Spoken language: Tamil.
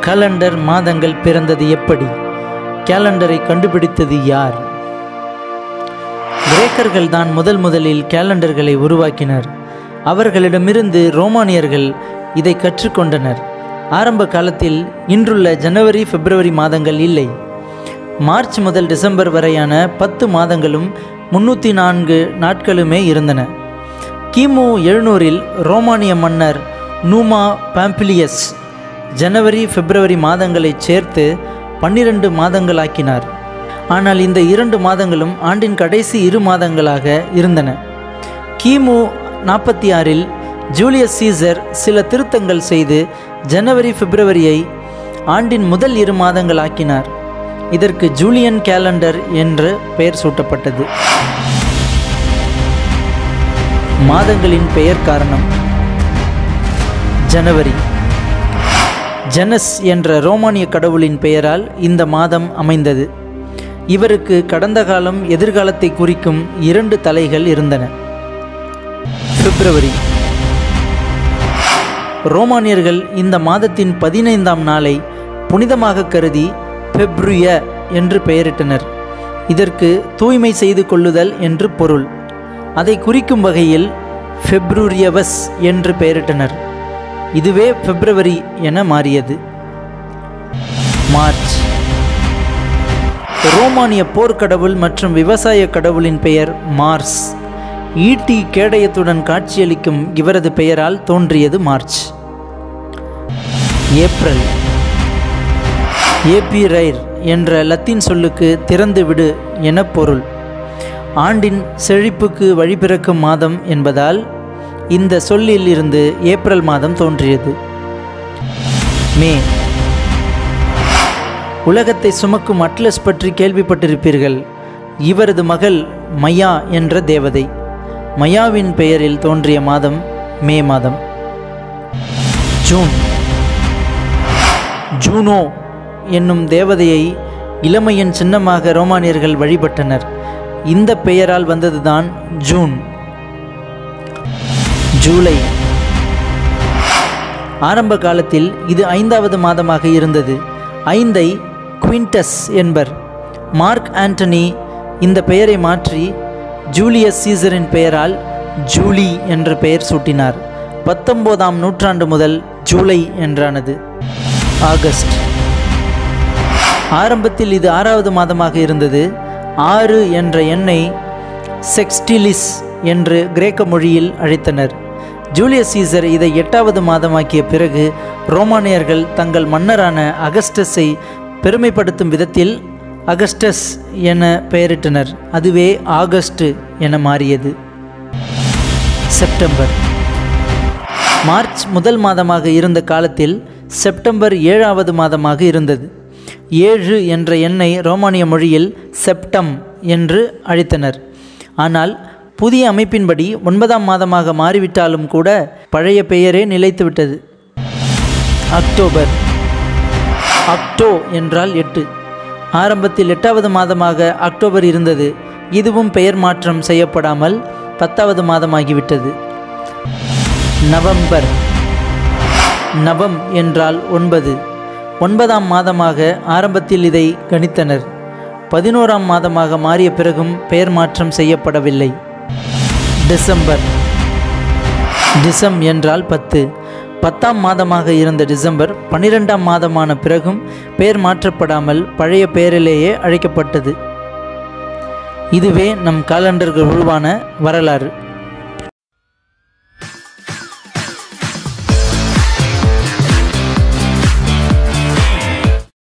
காலண்டர் மாதங்கள் பிறந்தது எப்படி? கேலண்டரை கண்டுபிடித்தது யார்? கிரேக்கர்கள் தான் முதலில் கேலண்டர்களை உருவாக்கினர். அவர்களிடமிருந்து ரோமானியர்கள் இதை கற்றுக்கொண்டனர். ஆரம்ப காலத்தில் இன்றுள்ள ஜனவரி, பிப்ரவரி மாதங்கள் இல்லை. மார்ச் முதல் டிசம்பர் வரையான 10 மாதங்களும் 304 நாட்களுமே இருந்தன. கிமு 700இல் ரோமானிய மன்னர் நூமா பாம்பிலியஸ் ஜனவரி, பிப்ரவரி மாதங்களைச் சேர்த்து 12 மாதங்களாக்கினார். ஆனால் இந்த 2 மாதங்களும் ஆண்டின் கடைசி 2 மாதங்களாக இருந்தன. கிமு 46இல் ஜூலியஸ் சீசர் சில திருத்தங்கள் செய்து ஜனவரி, பிப்ரவரியை ஆண்டின் முதல் 2 மாதங்கள் ஆக்கினார். இதற்கு ஜூலியன் கேலண்டர் என்று பெயர் சூட்டப்பட்டது. மாதங்களின் பெயர் காரணம். ஜனவரி. ஜனஸ் என்ற ரோமானிய கடவுளின் பெயரால் இந்த மாதம் அமைந்தது. இவருக்கு கடந்த காலம், எதிர்காலத்தை குறிக்கும் 2 தலைகள் இருந்தன. பிப்ரவரி. ரோமானியர்கள் இந்த மாதத்தின் 15ஆம் நாளை புனிதமாக கருதி பெப்ருய என்று பெயரிட்டனர். இதற்கு தூய்மை செய்து கொள்ளுதல் என்று பொருள். அதை குறிக்கும் வகையில் ஃபெப்ருரியவஸ் என்று பெயரிட்டனர். இதுவே பிப்ரவரி என மாறியது. மார்ச். ரோமானிய போர்க்கடவுள் மற்றும் விவசாய கடவுளின் பெயர் மார்ஸ். ஈட்டி கேடயத்துடன் காட்சியளிக்கும் இவரது பெயரால் தோன்றியது மார்ச். ஏப்ரல். ஏபிரைர் என்ற லத்தீன் சொல்லுக்கு திறந்து விடு என பொருள். ஆண்டின் செழிப்புக்கு வழிபிறக்கும் மாதம் என்பதால் இந்த சொல்லில் இருந்து ஏப்ரல் மாதம் தோன்றியது. மே. உலகத்தை சுமக்கும் அட்லஸ் பற்றி கேள்விப்பட்டிருப்பீர்கள். இவரது மகள் மயா என்ற தேவதை. மயாவின் பெயரில் தோன்றிய மாதம் மே மாதம். ஜூன். ஜூனோ என்னும் தேவதையை இளமையின் சின்னமாக ரோமானியர்கள் வழிபட்டனர். இந்த பெயரால் வந்ததுதான் ஜூன். ஜூலை. ஆரம்ப காலத்தில் இது 5வது மாதமாக இருந்தது. 5ஐ குவிண்டஸ் என்பர். மார்க் ஆண்டனி இந்த பெயரை மாற்றி ஜூலியஸ் சீசரின் பெயரால் ஜூலி என்ற பெயர் சூட்டினார். 19ஆம் நூற்றாண்டு முதல் ஜூலை என்றானது. ஆகஸ்ட். ஆரம்பத்தில் இது 6வது மாதமாக இருந்தது. 6 என்ற எண்ணை செக்ஸ்டிலிஸ் என்று கிரேக்க மொழியில் அழைத்தனர். ஜூலியஸ் சீசர் இதை 8வது மாதமாக்கிய பிறகு ரோமானியர்கள் தங்கள் மன்னரான அகஸ்டஸை பெருமைப்படுத்தும் விதத்தில் அகஸ்டஸ் என பெயரிட்டனர். அதுவே ஆகஸ்ட் என மாறியது. செப்டம்பர். மார்ச் முதல் மாதமாக இருந்த காலத்தில் செப்டம்பர் 7வது மாதமாக இருந்தது. 7 என்ற எண்ணை ரோமானிய மொழியில் செப்டம் என்று அழைத்தனர். ஆனால் புதிய அமைப்பின்படி 9ஆம் மாதமாக மாறிவிட்டாலும் கூட பழைய பெயரே நிலைத்துவிட்டது. அக்டோபர். அக்டோ என்றால் 8. ஆரம்பத்தில் 8வது மாதமாக அக்டோபர் இருந்தது. இதுவும் பெயர் மாற்றம் செய்யப்படாமல் 10வது மாதமாகிவிட்டது. நவம்பர். நவம் என்றால் 9. 9ஆம் மாதமாக ஆரம்பத்தில் இதை கணித்தனர். 11ஆம் மாதமாக மாறிய பிறகும் பெயர் மாற்றம் செய்யப்படவில்லை. டிசம்பர். டிசம் என்றால் 10. 10ஆம் மாதமாக இருந்த டிசம்பர் 12ஆம் மாதமான பிறகும் பெயர் மாற்றப்படாமல் பழைய பெயரிலேயே அழைக்கப்பட்டது. இதுவே நம் காலண்டர்கள் உருவான வரலாறு.